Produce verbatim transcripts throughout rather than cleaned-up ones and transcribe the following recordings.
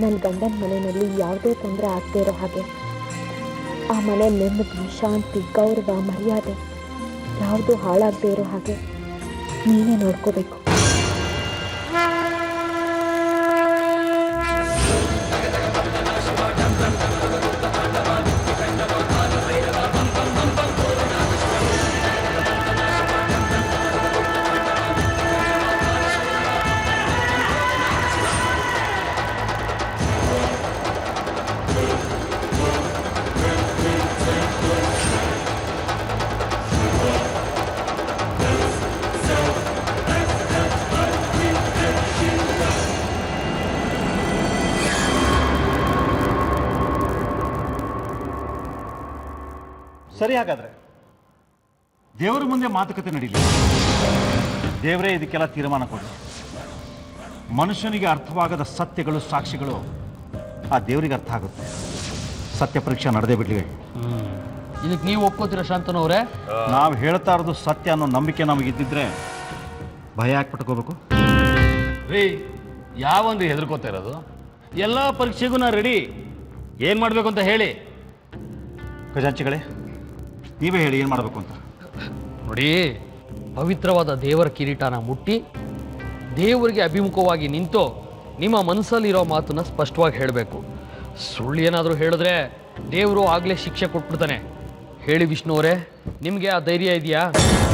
ನನ್ನ ಗಂಡನ ಮನೆಯಲ್ಲಿ ಯಾವುದೇ ತೊಂದರೆ ಆಗದೆ ಇರೋ ಹಾಗೆ, ಆ ಮನೆ ನೆಮ್ಮದಿ, ಶಾಂತಿ, ಗೌರವ, ಮರ್ಯಾದೆ ಯಾವುದೂ ಹಾಳಾಗದೆ ಇರೋ ಹಾಗೆ ನೀನೇ ನೋಡ್ಕೋಬೇಕು. ಸರಿ, ಹಾಗಾದ್ರೆ ದೇವರ ಮುಂದೆ ಮಾತುಕತೆ ನಡೀಲಿ. ದೇವರೇ ಇದಕ್ಕೆಲ್ಲ ತೀರ್ಮಾನ ಕೊಡಿ. ಮನುಷ್ಯನಿಗೆ ಅರ್ಥವಾಗದ ಸತ್ಯಗಳು, ಸಾಕ್ಷಿಗಳು ಆ ದೇವರಿಗೆ ಅರ್ಥ ಆಗುತ್ತೆ. ಸತ್ಯ ಪರೀಕ್ಷೆ ನಡೆದೇ ಬಿಡ್ಲಿ. ಇದಕ್ಕೆ ನೀವು ಒಪ್ಕೋತೀರ ಶಾಂತನವ್ರೆ? ನಾವು ಹೇಳ್ತಾ ಇರೋದು ಸತ್ಯ ಅನ್ನೋ ನಂಬಿಕೆ ನಮಗಿದ್ದಿದ್ರೆ ಭಯ ಹಾಕ್ಬಿಟ್ಕೋಬೇಕು ರೀ. ಯಾವಂದು ಹೆದರ್ಕೋತಾ ಇರೋದು? ಎಲ್ಲ ಪರೀಕ್ಷೆಗೂ ನಾ ರೆಡಿ. ಏನು ಮಾಡಬೇಕು ಅಂತ ಹೇಳಿ. ಖಜಾಂಚಿಗಳೇ, ನೀವೇ ಹೇಳಿ ಏನು ಮಾಡಬೇಕು ಅಂತ. ನೋಡಿ, ಪವಿತ್ರವಾದ ದೇವರ ಕಿರೀಟನ ಮುಟ್ಟಿ ದೇವರಿಗೆ ಅಭಿಮುಖವಾಗಿ ನಿಂತು ನಿಮ್ಮ ಮನಸ್ಸಲ್ಲಿರೋ ಮಾತನ್ನ ಸ್ಪಷ್ಟವಾಗಿ ಹೇಳಬೇಕು. ಸುಳ್ಳು ಏನಾದರೂ ಹೇಳಿದ್ರೆ ದೇವರು ಆಗಲೇ ಶಿಕ್ಷೆ ಕೊಟ್ಬಿಡ್ತಾನೆ. ಹೇಳಿ ವಿಷ್ಣು ಅವರೇ, ನಿಮಗೆ ಆ ಧೈರ್ಯ ಇದೆಯಾ?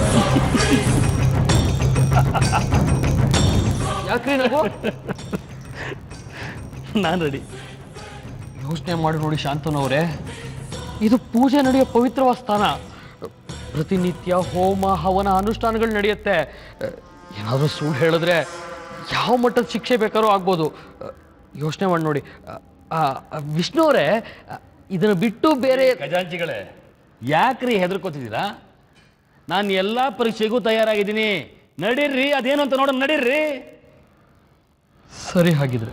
ಯಾಕ್ರಿ ನಾವು ನಾನು ರೆಡಿ. ಯೋಚನೆ ಮಾಡಿ ನೋಡಿ ಶಾಂತನವರೇ, ಇದು ಪೂಜೆ ನಡೆಯೋ ಪವಿತ್ರವಾದ ಸ್ಥಾನ. ಪ್ರತಿನಿತ್ಯ ಹೋಮ ಹವನ ಅನುಷ್ಠಾನಗಳು ನಡೆಯುತ್ತೆ. ಏನಾದರೂ ಸುಳ್ಳು ಹೇಳಿದ್ರೆ ಯಾವ ಮಟ್ಟದ ಶಿಕ್ಷೆ ಬೇಕಾದ್ರೂ ಆಗ್ಬೋದು. ಯೋಚನೆ ಮಾಡಿ ನೋಡಿ. ವಿಷ್ಣು ಅವರೇ, ಇದನ್ನು ಬಿಟ್ಟು ಬೇರೆ ಖಜಾಂಚಿಗಳೇ ಯಾಕ್ರಿ ಹೆದರ್ಕೋತಿದ್ದೀರಾ? ನಾನು ಎಲ್ಲ ಪರೀಕ್ಷೆಗೂ ತಯಾರಾಗಿದ್ದೀನಿ. ನಡೀರ್ರಿ, ಅದೇನು ಅಂತ ನೋಡೋಣ, ನಡೀರ್ರಿ. ಸರಿ, ಹಾಗಿದ್ರೆ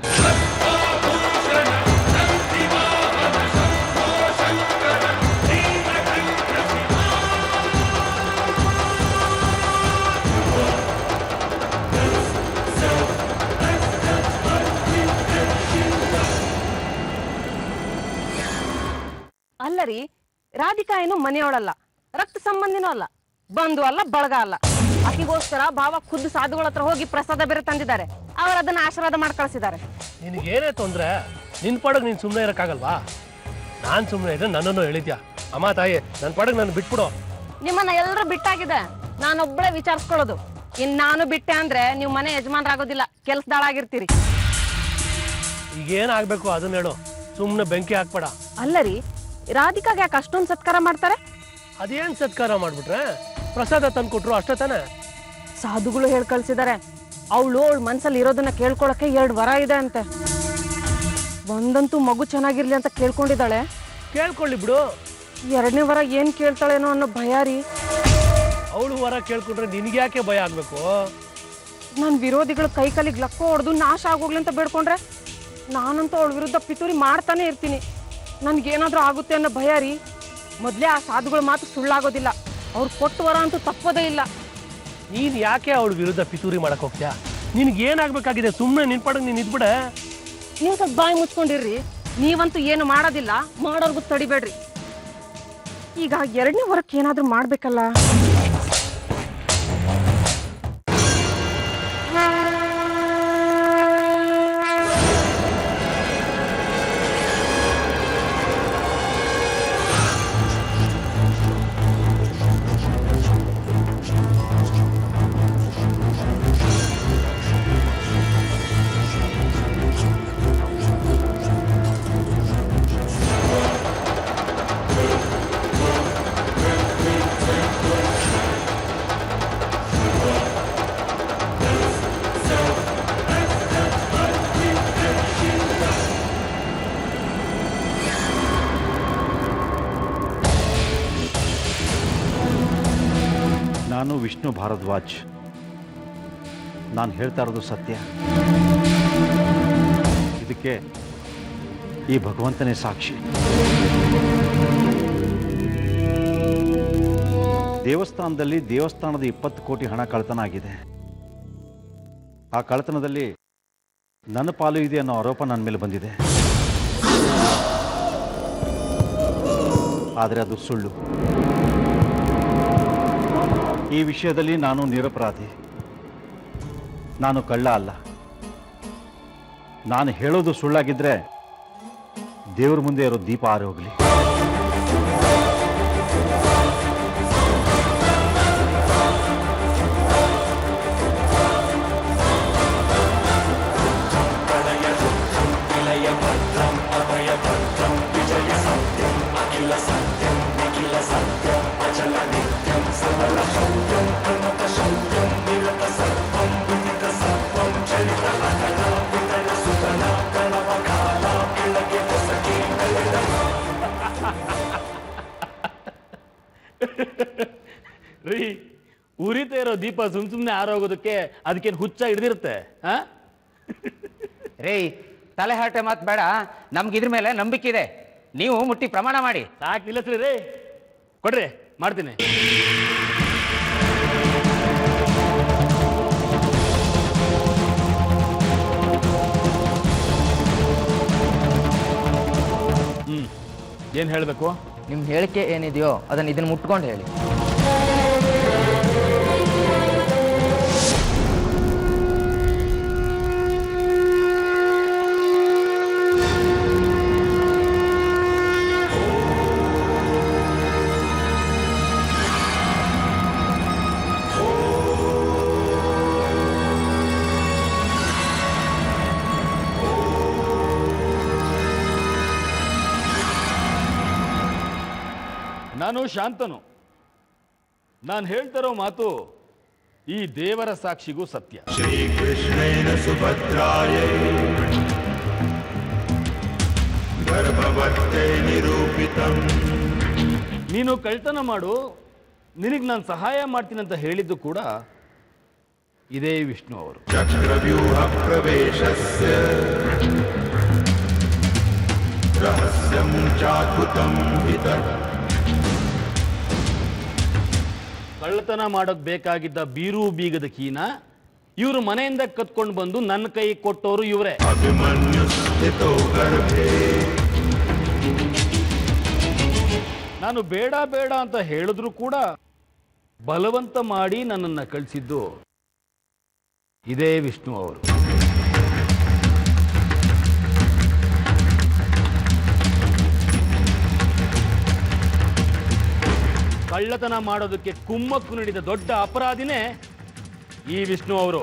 ಅಲ್ಲರಿ, ರಾಧಿಕಾ ಏನು ಮನೆಯವಳಲ್ಲ, ರಕ್ತ ಸಂಬಂಧಿನೂ ಅಲ್ಲ, ಬಂಧು ಅಲ್ಲ, ಬಳಗ ಅಲ್ಲ. ಆಕಿಗೋಸ್ಕರ ಭಾವ ಖುದ್ದು ಸಾಧುಗಳ ಹತ್ರ ಹೋಗಿ ಪ್ರಸಾದ ಬೇರೆ ತಂದಿದ್ದಾರೆ. ಅವರು ಅದನ್ನ ಆಶೀರ್ವಾದ ಮಾಡಿ ಕಳಿಸಿದ್ದಾರೆ. ನಿನಗೇನೇ ತೊಂದ್ರೆ, ನಿನ್ ಪಾಡಗ್ ನೀನ್ ಸುಮ್ಮನೆ ಇರಕ್ಕಾಗಲ್ವಾ? ನಾನ್ ಸುಮ್ಮನೆ ಇದ್ರೆ ನನ್ನನ್ನು ಹೇಳಿದ್ಯಾ? ಅಮ್ಮ ತಾಯಿ, ನನ್ನ ಪಾಡಗ್ ನಾನು ಬಿಟ್ಬಿಡು. ನಿಮ್ಮನ್ನ ಎಲ್ಲರೂ ಬಿಟ್ಟಾಗಿದೆ, ನಾನೊಬ್ಬಳೇ ವಿಚಾರಿಸ್ಕೊಳ್ಳೋದು. ಇನ್ ನಾನು ಬಿಟ್ಟೆ ಅಂದ್ರೆ ನೀವು ಮನೆ ಯಜಮಾನ್ರಾಗೋದಿಲ್ಲ, ಕೆಲ್ಸದಾಳಾಗಿರ್ತೀರಿ. ಈಗೇನಾಗ್ಬೇಕು ಅದನ್ನ ಹೇಳು, ಸುಮ್ಮನೆ ಬೆಂಕಿ ಹಾಕ್ಬೇಡ. ಅಲ್ಲರಿ, ರಾಧಿಕಾಗೆ ಯಾಕೆ ಅಷ್ಟೊಂದು ಸತ್ಕಾರ ಮಾಡ್ತಾರೆ? ಅದೇನ್ ಸತ್ಕಾರ ಮಾಡ್ಬಿಟ್ರೆ ಪ್ರಸಾದ ತಂದು ಕೊಟ್ರು ಅಷ್ಟೇ ತಾನೆ. ಸಾಧುಗಳು ಹೇಳ್ ಕಳ್ಸಿದ್ದಾರೆ, ಅವಳು ಅವಳ ಮನ್ಸಲ್ಲಿ ಇರೋದನ್ನ ಕೇಳ್ಕೊಳಕ್ಕೆ ಎರಡು ವರ ಇದೆ ಅಂತೆ. ಒಂದಂತೂ ಮಗು ಚೆನ್ನಾಗಿರ್ಲಿ ಅಂತ ಕೇಳ್ಕೊಂಡಿದ್ದಾಳೆ. ಕೇಳ್ಕೊಳ್ಳಿ ಬಿಡು. ಎರಡನೇ ವರ ಏನ್ ಕೇಳ್ತಾಳೇನೋ ಅನ್ನೋ ಭಯ ರೀ. ಅವಳು ವರ ಕೇಳ್ಕೊಂಡ್ರೆ ನಿನ್ಗೆ ಯಾಕೆ ಭಯ ಆಗ್ಬೇಕು? ನನ್ ವಿರೋಧಿಗಳು ಕೈ ಕಾಲಿಗೆ ಲಕ್ಕೋ ಹೊಡೆದು ನಾಶ ಆಗೋಗ್ಲಿ ಅಂತ ಬೇಡ್ಕೊಂಡ್ರೆ ನಾನಂತೂ ಅವಳ ವಿರುದ್ಧ ಪಿತೂರಿ ಮಾಡ್ತಾನೆ ಇರ್ತೀನಿ. ನನ್ಗೇನಾದ್ರೂ ಆಗುತ್ತೆ ಅನ್ನೋ ಭಯ ರೀ. ಮೊದ್ಲೇ ಆ ಸಾಧುಗಳ ಮಾತು ಸುಳ್ಳಾಗೋದಿಲ್ಲ, ಅವ್ರು ಕೊಟ್ಟು ವರ ಅಂತೂ ತಪ್ಪೋದೇ ಇಲ್ಲ. ನೀನ್ ಯಾಕೆ ಅವಳ ವಿರುದ್ಧ ಪಿತೂರಿ ಮಾಡಕ್ ಹೋಗ್ತೀಯ? ನಿನ್ಗೆ ಏನಾಗ್ಬೇಕಾಗಿದೆ? ಸುಮ್ಮನೆ ನಿನ್ ಪಡಗ್ ನೀನ್ ಇದ್ಬಿಡೆ. ನೀವು ಸ್ವಲ್ಪ ಬಾಯಿ ಮುಚ್ಕೊಂಡಿರ್ರಿ. ನೀವಂತೂ ಏನು ಮಾಡೋದಿಲ್ಲ, ಮಾಡೋರ್ಗು ತಡಿಬೇಡ್ರಿ. ಈಗ ಎರಡನೇ ವರಕ್ಕೆ ಏನಾದ್ರೂ ಮಾಡ್ಬೇಕಲ್ಲ. ನಾನು ವಿಷ್ಣು ಭಾರದ್ವಾಜ್. ನಾನು ಹೇಳ್ತಾ ಇರೋದು ಸತ್ಯ. ಇದಕ್ಕೆ ಈ ಭಗವಂತನೇ ಸಾಕ್ಷಿ. ದೇವಸ್ಥಾನದಲ್ಲಿ ದೇವಸ್ಥಾನದ ಇಪ್ಪತ್ತು ಕೋಟಿ ಹಣ ಕಳ್ಳತನ ಆಗಿದೆ. ಆ ಕಳ್ಳತನದಲ್ಲಿ ನನ್ನ ಪಾಲು ಇದೆ ಅನ್ನೋ ಆರೋಪ ನನ್ನ ಮೇಲೆ ಬಂದಿದೆ. ಆದರೆ ಅದು ಸುಳ್ಳು. ಈ ವಿಷಯದಲ್ಲಿ ನಾನು ನಿರಪರಾಧಿ. ನಾನು ಕಳ್ಳ ಅಲ್ಲ. ನಾನು ಹೇಳೋದು ಸುಳ್ಳಾಗಿದ್ದರೆ ದೇವ್ರ ಮುಂದೆ ಇರೋ ದೀಪ ಆರಿ ಹೋಗಲಿ. ರೀ, ಉರಿತಾ ಇರೋ ದೀಪ ಸುಮ್ ಸುಮ್ನೆ ಆರೋಗೋದಕ್ಕೆ ಅದಕ್ಕೇನು ಹುಚ್ಚ ಹಿಡ್ದಿರುತ್ತೆ? ರೇ, ತಲೆ ಹರಟೆ ಮಾತು ಬೇಡ. ನಮ್ಗೆ ಇದ್ರ ಮೇಲೆ ನಂಬಿಕೆ ಇದೆ. ನೀವು ಮುಟ್ಟಿ ಪ್ರಮಾಣ ಮಾಡಿ. ಸಾಕು, ನಿಲ್ಲಿಸ್ರಿ ರೀ. ಕೊಡ್ರಿ, ಮಾಡ್ತೀನಿ. ಹ್ಮ್ ಏನ್ ಹೇಳ್ಬೇಕು? ನಿಮ್ಮ ಹೇಳಿಕೆ ಏನಿದೆಯೋ ಅದನ್ನ ಇದನ್ನ ಮುಟ್ಕೊಂಡು ಹೇಳಿ. ನಾನು ಶಾಂತನು. ನಾನು ಹೇಳ್ತಿರೋ ಮಾತು ಈ ದೇವರ ಸಾಕ್ಷಿಗೂ ಸತ್ಯ. ಶ್ರೀಕೃಷ್ಣೇನ ಸುಭದ್ರಾಯೈ ಗರ್ಭವತ್ತೇ ನಿರೂಪಿತಂ. ನೀನು ಕಳ್ತನ ಮಾಡು, ನಿನಗೆ ನಾನು ಸಹಾಯ ಮಾಡ್ತೀನಿ ಅಂತ ಹೇಳಿದ್ದು ಕೂಡ ಇದೇ ವಿಷ್ಣು ಅವರು. ಚಕ್ರವ್ಯೂಹ ಪ್ರವೇಶಸ್ಯ ರಹಸ್ಯಂ ಚಾದ್ಭುತಂ ಹಿತ. ಕಳ್ಳತನ ಮಾಡೋಕ್ ಬೇಕಾಗಿದ್ದ ಬೀರು ಬೀಗದ ಕೀನ ಇವರು ಮನೆಯಿಂದ ಕತ್ಕೊಂಡು ಬಂದು ನನ್ನ ಕೈ ಕೊಟ್ಟವರು ಇವರೇ. ಅಭಿಮನ್ಯು ಸ್ಥಿತೋ ಗರ್ಭೇ. ನಾನು ಬೇಡ ಬೇಡ ಅಂತ ಹೇಳಿದ್ರು ಕೂಡ ಬಲವಂತ ಮಾಡಿ ನನ್ನನ್ನು ಕಳಿಸಿದ್ದು ಇದೇ ವಿಷ್ಣು ಅವರು. ಕಳ್ಳತನ ಮಾಡೋದಕ್ಕೆ ಕುಮ್ಮಕ್ಕು ನೀಡಿದ ದೊಡ್ಡ ಅಪರಾಧಿನೇ ಈ ವಿಷ್ಣು ಅವರು.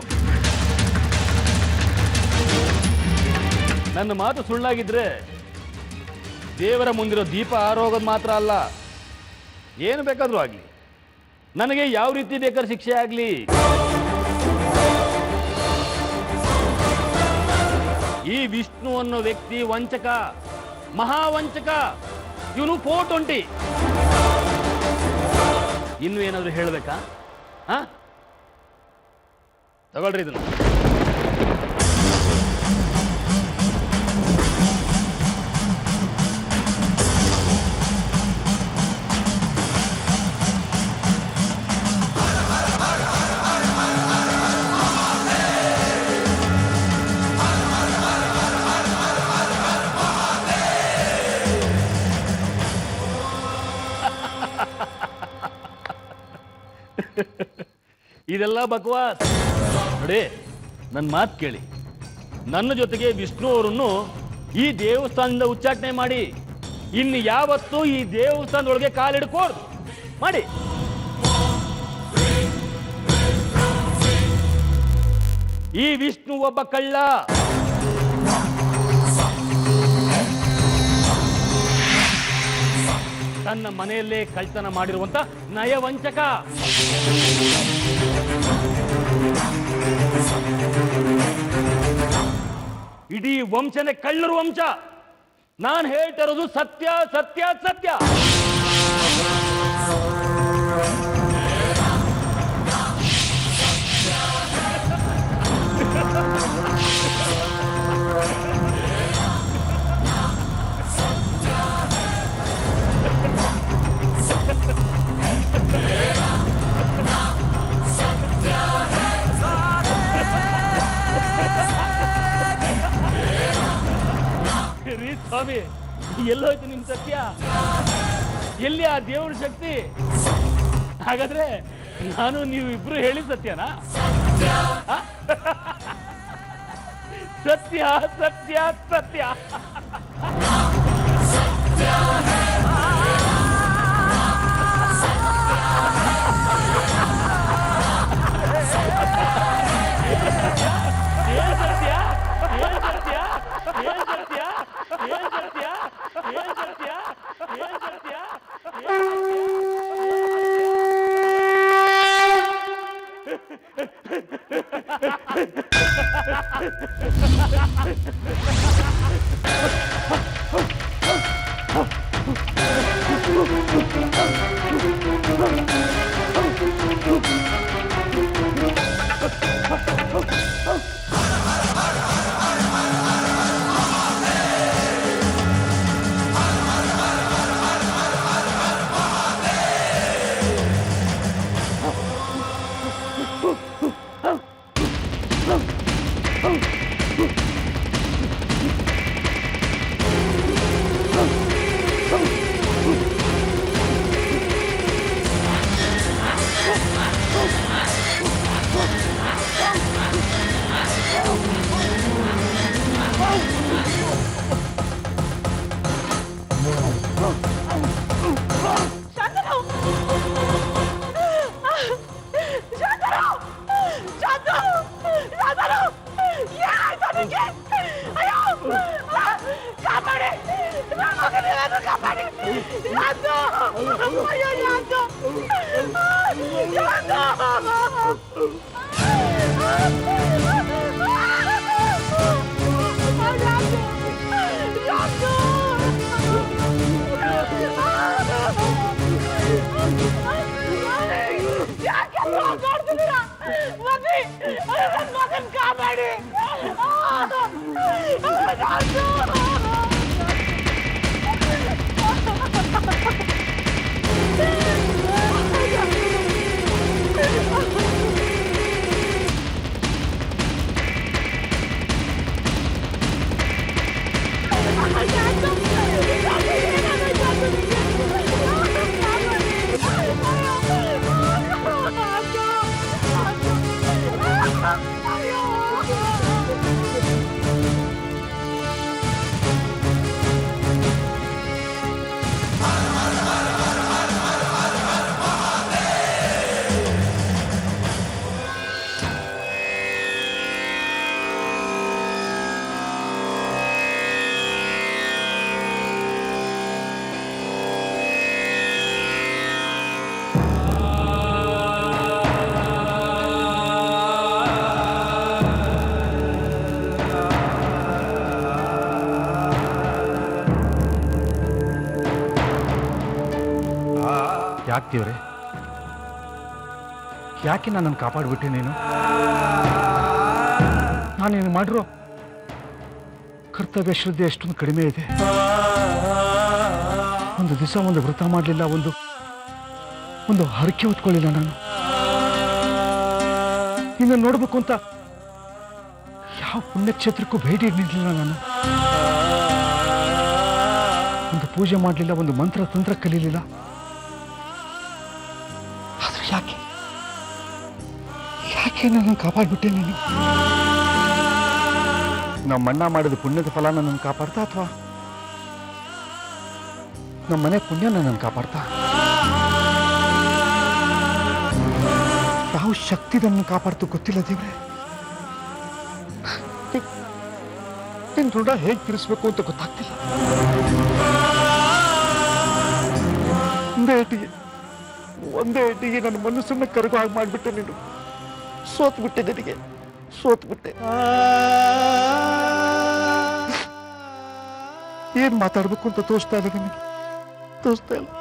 ನನ್ನ ಮಾತು ಸುಳ್ಳಾಗಿದ್ರೆ ದೇವರ ಮುಂದಿರೋ ದೀಪ ಆರೋಗೋದು ಮಾತ್ರ ಅಲ್ಲ, ಏನು ಬೇಕಾದ್ರೂ ಆಗಲಿ, ನನಗೆ ಯಾವ ರೀತಿ ಬೇಕಾದ್ರೂ ಶಿಕ್ಷೆ ಆಗಲಿ, ಈ ವಿಷ್ಣು ಅನ್ನೋ ವ್ಯಕ್ತಿ ವಂಚಕ, ಮಹಾವಂಚಕ. ಇವನು ಫೋರ್ ಟ್ವೆಂಟಿ. ಇನ್ನು ಏನಾದರೂ ಹೇಳಬೇಕಾ? ಹಾ, ತಗೊಳ್ರಿ ಇದನ್ನು. ಇದೆಲ್ಲ ಬಕವಾಸ್ ನೋಡಿ. ನನ್ನ ಮಾತು ಕೇಳಿ. ನನ್ನ ಜೊತೆಗೆ ವಿಷ್ಣು ಅವರನ್ನು ಈ ದೇವಸ್ಥಾನದಿಂದ ಉಚ್ಚಾಟನೆ ಮಾಡಿ ಇನ್ನು ಯಾವತ್ತೂ ಈ ದೇವಸ್ಥಾನದೊಳಗೆ ಕಾಲಿಡ್ಕೋರ್ದು ಮಾಡಿ. ಈ ವಿಷ್ಣು ಒಬ್ಬ ಕಳ್ಳ. ತನ್ನ ಮನೆಯಲ್ಲೇ ಕಳ್ತನ ಮಾಡಿರುವಂತ ನಯವಂಚಕ. ಇಡೀ ವಂಶನೇ ಕಳ್ಳರ ವಂಶ. ನಾನು ಹೇಳ್ತಿರೋದು ಸತ್ಯ ಸತ್ಯ ಸತ್ಯ. ರೀ ಸ್ವಾಮಿ, ಎಲ್ಲೋಯ್ತು ನಿಮ್ ಸತ್ಯ? ಎಲ್ಲಿ ಆ ದೇವ್ರ ಶಕ್ತಿ? ಹಾಗಾದ್ರೆ ನಾನು ನೀವು ಇಬ್ರು ಹೇಳಿ ಸತ್ಯನಾ? ಆ? ಸತ್ಯ ಸತ್ಯ ಸತ್ಯ. ಏನ್ ಸತ್ಯ? ಏನ್ ಸತ್ಯ? ಏನ್ ಸತ್ಯ? ಏನ್ ಸತ್ಯ? ಏನ್ ಸತ್ಯ? ಏನ್ ಸತ್ಯ? ಯಾಕೆ ದೇವ್ರೆ, ಯಾಕೆ ನನ್ನನ್ನು ಕಾಪಾಡ್ಬಿಟ್ಟೆ ನೀನು? ನಾನೇನು ಮಾಡಿರೋ ಕರ್ತವ್ಯ ಶ್ರದ್ಧೆ ಎಷ್ಟೊಂದು ಕಡಿಮೆ ಇದೆ. ಒಂದು ದಿವಸ ಒಂದು ವ್ರತ ಮಾಡಲಿಲ್ಲ, ಒಂದು ಒಂದು ಹರಕೆ ಹೊತ್ಕೊಳ್ಳಿಲ್ಲ. ನಾನು ನಿನ್ನ ನೋಡ್ಬೇಕು ಅಂತ ಯಾವ ಪುಣ್ಯಕ್ಷೇತ್ರಕ್ಕೂ ಭೇಟಿ ನೀಡಲಿಲ್ಲ. ನಾನು ಒಂದು ಪೂಜೆ ಮಾಡಲಿಲ್ಲ, ಒಂದು ಮಂತ್ರ ತಂತ್ರ ಕಲೀಲಿಲ್ಲ. ಆದ್ರೆ ಯಾಕೆ ಯಾಕೆ ನನ್ನನ್ನು ಕಾಪಾಡ್ಬಿಟ್ಟೆ ನೀನು? ನಮ್ಮಣ್ಣ ಮಾಡಿದ ಪುಣ್ಯದ ಫಲ ನನ್ನನ್ನು ಕಾಪಾಡ್ತಾ ಅಥವಾ ನಮ್ಮ ಮನೆ ಪುಣ್ಯ ನನ್ನನ್ನು ಕಾಪಾಡ್ತಾ? ಯಾವ ಶಕ್ತಿ ನನ್ನನ್ನು ಕಾಪಾಡ್ತು ಗೊತ್ತಿಲ್ಲ ದೇವ್ರೆ. ನಿನ್ನ ಋಣ ಹೇಗೆ ತೀರಿಸ್ಬೇಕು ಅಂತ ಗೊತ್ತಾಗ್ತಿಲ್ಲ. ಒಂದೇ ಏಟಿಗೆ ಒಂದೇ ಏಟಿಗೆ ನನ್ನ ಮನಸ್ಸನ್ನ ಕರಗು ಹಾಗೆ ಮಾಡಿಬಿಟ್ಟೆ ನೀನು. ಸೋತ್ಬಿಟ್ಟೆ, ನಿನಗೆ ಸೋತ್ಬಿಟ್ಟೆ. ಏನ್ ಮಾತಾಡ್ಬೇಕು ಅಂತ ತೋರಿಸ್ತಾ ಇಲ್ಲ ನನಗೆ, ತೋರಿಸ್ತಾ ಇಲ್ಲ.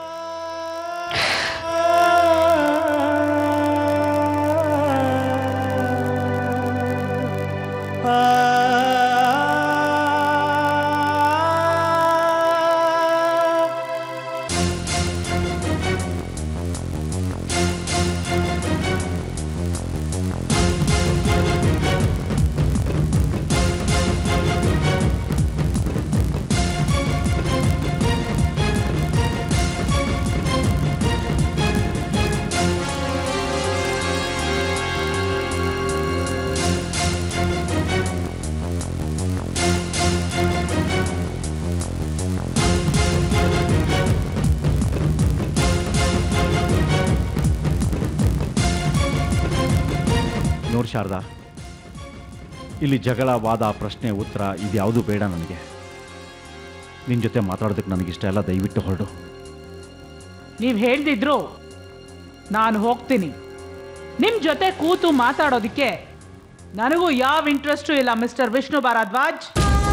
ನೋಡು ಶಾರದಾ, ಇಲ್ಲಿ ಜಗಳ, ವಾದ, ಪ್ರಶ್ನೆ, ಉತ್ತರ ಇದ್ಯಾವುದು ಬೇಡ ನನಗೆ. ನಿನ್ನ ಜೊತೆ ಮಾತಾಡೋದಕ್ಕೆ ನನಗಿಷ್ಟ ಇಲ್ಲ. ದಯವಿಟ್ಟು ಹೊರಡು. ನೀವು ಹೇಳ್ದಿದ್ರು ನಾನು ಹೋಗ್ತೀನಿ. ನಿಮ್ಮ ಜೊತೆ ಕೂತು ಮಾತಾಡೋದಕ್ಕೆ ನನಗೂ ಯಾವ ಇಂಟ್ರೆಸ್ಟು ಇಲ್ಲ ಮಿಸ್ಟರ್ ವಿಷ್ಣು ಭಾರದ್ವಾಜ್.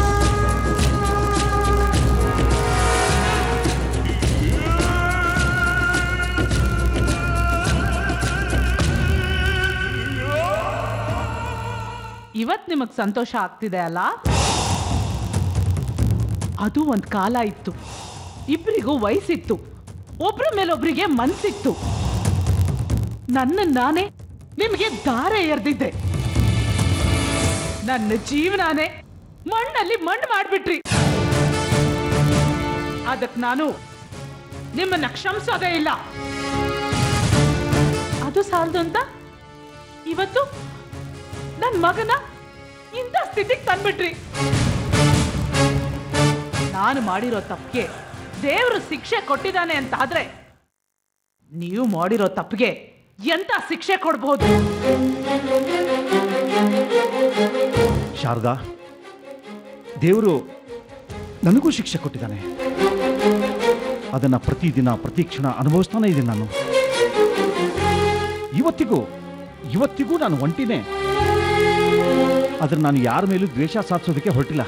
ಇವತ್ತು ನಿಮಗೆ ಸಂತೋಷ ಆಗ್ತಿದೆ ಅಲ್ಲ? ಅದು ಒಂದು ಕಾಲ ಇತ್ತು. ಇಬ್ಬರಿಗೂ ವಯಸ್ಸಿತ್ತು, ಒಬ್ರ ಮೇಲೊಬ್ರಿಗೆ ಮನ್ಸಿತ್ತು. ನನ್ನ ನಾನೇ ನಿಮಗೆ ದಾರೆ ಎರೆದಿದ್ದೆ. ನನ್ನ ಜೀವನಾನೇ ಮಣ್ಣಲ್ಲಿ ಮಣ್ಣು ಮಾಡ್ಬಿಟ್ರಿ. ಅದಕ್ಕೆ ನಾನು ನಿಮ್ಮನ್ನ ಕ್ಷಮಿಸೋದೇ ಇಲ್ಲ. ಅದು ಸಾಲದು ಅಂತ ಇವತ್ತು ನನ್ನ ಮಗನ ಇಂಥ ಸ್ಥಿತಿಗೆ ತಂದ್ಬಿಟ್ರಿ. ನಾನು ಮಾಡಿರೋ ತಪ್ಪಿಗೆ ದೇವರು ಶಿಕ್ಷೆ ಕೊಟ್ಟಿದ್ದಾನೆ ಅಂತ ಆದ್ರೆ ನೀವು ಮಾಡಿರೋ ತಪ್ಪಿಗೆ ಎಂತ ಶಿಕ್ಷೆ ಕೊಡಬಹುದು? ಶಾರದಾ, ದೇವರು ನನಗೂ ಶಿಕ್ಷೆ ಕೊಟ್ಟಿದ್ದಾನೆ. ಅದನ್ನು ಪ್ರತಿದಿನ ಪ್ರತಿ ಕ್ಷಣ ಅನುಭವಿಸ್ತಾನೆ ಇದ್ದೀನಿ ನಾನು. ಇವತ್ತಿಗೂ ಇವತ್ತಿಗೂ ನಾನು ಒಂಟಿನೇ. ಆದ್ರೆ ನಾನು ಯಾರ ಮೇಲೂ ದ್ವೇಷ ಸಾಧಿಸೋದಕ್ಕೆ ಹೊರಟಿಲ್ಲ.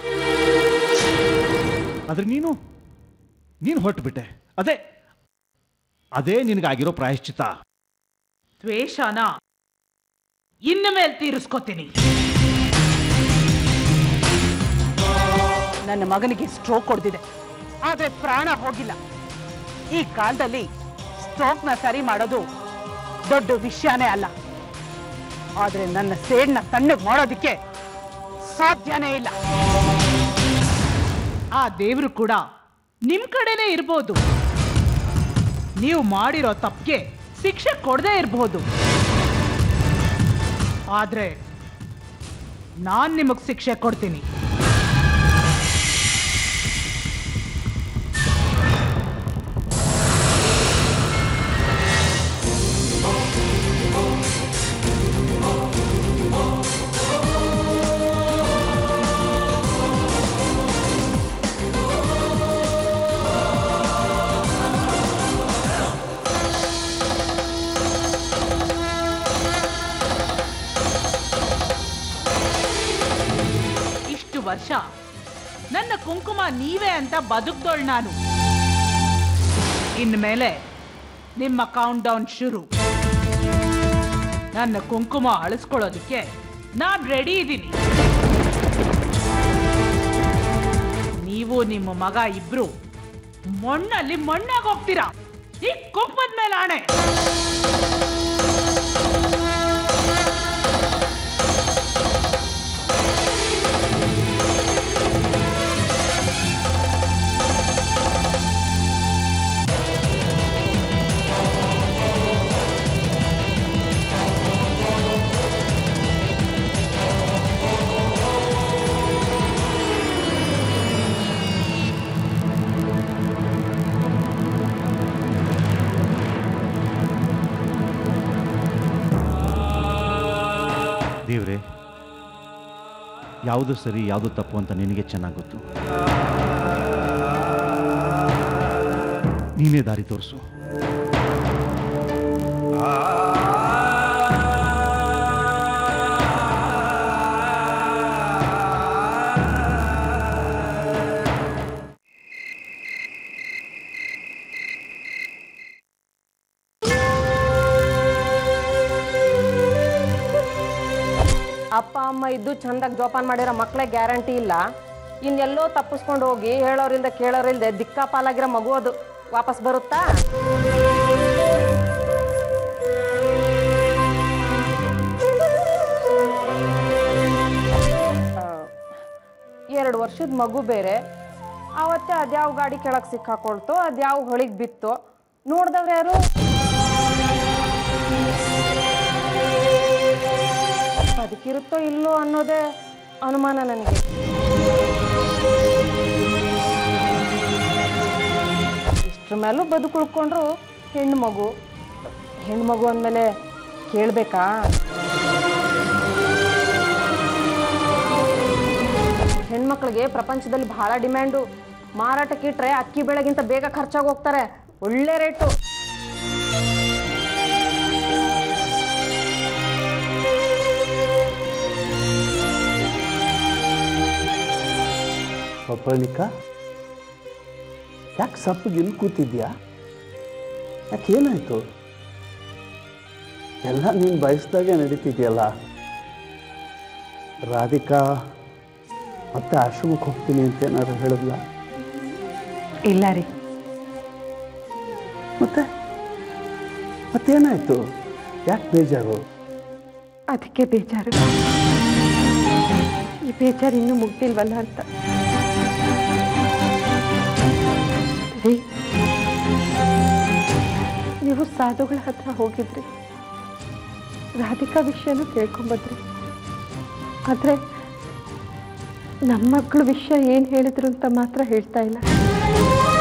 ಆದ್ರೆ ನೀನು ನೀನು ಹೊರಟು ಬಿಟ್ಟೆ. ಅದೇ ಅದೇ ನಿನಗಾಗಿರೋ ಪ್ರಾಯಶ್ಚಿತ. ದ್ವೇಷನ ಇನ್ನು ಮೇಲೆ ತೀರಿಸ್ಕೋತೀನಿ. ನನ್ನ ಮಗನಿಗೆ ಸ್ಟ್ರೋಕ್ ಹೊಡೆದಿದೆ, ಆದ್ರೆ ಪ್ರಾಣ ಹೋಗಿಲ್ಲ. ಈ ಕಾಲದಲ್ಲಿ ಸ್ಟ್ರೋಕ್ನ ಸರಿ ಮಾಡೋದು ದೊಡ್ಡ ವಿಷಯನೇ ಅಲ್ಲ. ಆದ್ರೆ ನನ್ನ ಸೇಡ್ನ ತಣ್ಣಗೆ ಮಾಡೋದಿಕ್ಕೆ ಸಾಧ್ಯನೇ ಇಲ್ಲ. ಆ ದೇವರು ಕೂಡ ನಿಮ್ ಕಡೆನೇ ಇರ್ಬೋದು. ನೀವು ಮಾಡಿರೋ ತಪ್ಪಿಗೆ ಶಿಕ್ಷೆ ಕೊಡದೇ ಇರಬಹುದು. ಆದ್ರೆ ನಾನ್ ನಿಮಗ್ ಶಿಕ್ಷೆ ಕೊಡ್ತೀನಿ. ವರ್ಷ ನನ್ನ ಕುಂಕುಮ ನೀವೇ ಅಂತ ಬದುಕ್ದೋಳ್ ನಾನು. ಇನ್ಮೇಲೆ ನಿಮ್ಮ ಕೌಂಟ್ ಡೌನ್ ಶುರು. ನನ್ನ ಕುಂಕುಮ ಅಳಿಸ್ಕೊಳ್ಳೋದಕ್ಕೆ ನಾನ್ ರೆಡಿ ಇದ್ದೀನಿ. ನೀವು ನಿಮ್ಮ ಮಗ ಇಬ್ರು ಮಣ್ಣಲ್ಲಿ ಮಣ್ಣಾಗಿ ಹೋಗ್ತೀರಾ. ಈ ಕುಂಕುಮದ ಮೇಲೆ ಆಣೆ. ದೇವ್ರೆ, ಯಾವುದು ಸರಿ ಯಾವುದು ತಪ್ಪು ಅಂತ ನಿನಗೆ ಚೆನ್ನಾಗಿ ಗೊತ್ತು. ನೀನೇ ದಾರಿ ತೋರಿಸು. ಅಪ್ಪ ಅಮ್ಮ ಇದ್ದು ಚಂದಾಗಿ ಜೋಪಾನ ಮಾಡಿರೋ ಮಕ್ಕಳೇ ಗ್ಯಾರಂಟಿ ಇಲ್ಲ. ಇನ್ನೆಲ್ಲೋ ತಪ್ಪಿಸ್ಕೊಂಡು ಹೋಗಿ ಹೇಳೋರಿಲ್ದೆ ಕೇಳೋರಿಲ್ದೆ ದಿಕ್ಕಾಪಾಲಾಗಿರೋ ಮಗು ಅದು ವಾಪಸ್ ಬರುತ್ತಾ? ಎರಡು ವರ್ಷದ ಮಗು ಬೇರೆ. ಆವತ್ತೇ ಅದ್ಯಾವ ಗಾಡಿ ಕೆಳಗೆ ಸಿಕ್ಕಾಕೊಳ್ತು, ಅದ್ಯಾವ ಹೊಳಿಗೆ ಬಿತ್ತು. ನೋಡ್ದವ್ರು ಯಾರು? ಅದಕ್ಕಿರುತ್ತೋ ಇಲ್ಲೋ ಅನ್ನೋದೇ ಅನುಮಾನ ನನಗೆ. ಇಷ್ಟರ ಮೇಲೂ ಬದುಕುಳ್ಕೊಂಡ್ರು ಹೆಣ್ಣು ಮಗು. ಹೆಣ್ಣು ಮಗು ಅಂದಮೇಲೆ ಕೇಳಬೇಕಾ? ಹೆಣ್ಮಕ್ಳಿಗೆ ಪ್ರಪಂಚದಲ್ಲಿ ಬಹಳ ಡಿಮ್ಯಾಂಡು. ಮಾರಾಟಕ್ಕೆ ಇಟ್ರೆ ಅಕ್ಕಿ ಬೆಳೆಗಿಂತ ಬೇಗ ಖರ್ಚಾಗಿ ಹೋಗ್ತಾರೆ. ಒಳ್ಳೆ ರೇಟು. ಪಪ್ಪಳಿಕಾ, ಯಾಕೆ ಸಪ್ಪಗೆ ಇಲ್ಲಿ ಕೂತಿದ್ಯಾ? ಯಾಕೆ ಏನಾಯ್ತು? ಎಲ್ಲ ನೀನು ಬಯಸ್ದಾಗೆ ನಡೀತಿದ್ಯಲ್ಲ. ರಾಧಿಕಾ ಮತ್ತೆ ಆಶ್ರಮಕ್ಕೆ ಹೋಗ್ತೀನಿ ಅಂತ ಏನಾದ್ರು ಹೇಳಿದ್ಲ? ಇಲ್ಲ ರೀ. ಮತ್ತೆ ಮತ್ತೇನಾಯ್ತು? ಯಾಕೆ ಬೇಜಾರು? ಅದಕ್ಕೆ ಬೇಜಾರು. ಈ ಬೇಜಾರು ಇನ್ನೂ ಮುಗ್ದಿಲ್ವಲ್ಲ ಅಂತ. ರೀ, ನೀವು ಸಾಧುಗಳ ಹತ್ರ ಹೋಗಿದ್ರಿ, ರಾಧಿಕಾ ವಿಷಯನೂ ಕೇಳ್ಕೊಂಬದ್ರಿ. ಆದರೆ ನಮ್ಮ ಮಕ್ಕಳು ವಿಷಯ ಏನು ಹೇಳಿದ್ರು ಅಂತ ಮಾತ್ರ ಹೇಳ್ತಾ ಇಲ್ಲ.